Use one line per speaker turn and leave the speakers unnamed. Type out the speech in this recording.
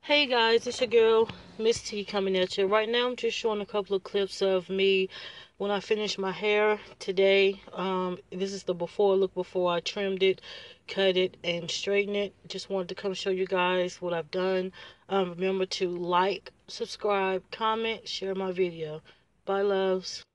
Hey guys, it's your girl, Miss T, coming at you. Right now I'm just showing a couple of clips of me when I finished my hair today. This is the before look before I trimmed it, cut it, and straightened it. Just wanted to come show you guys what I've done. Remember to like, subscribe, comment, share my video. Bye, loves.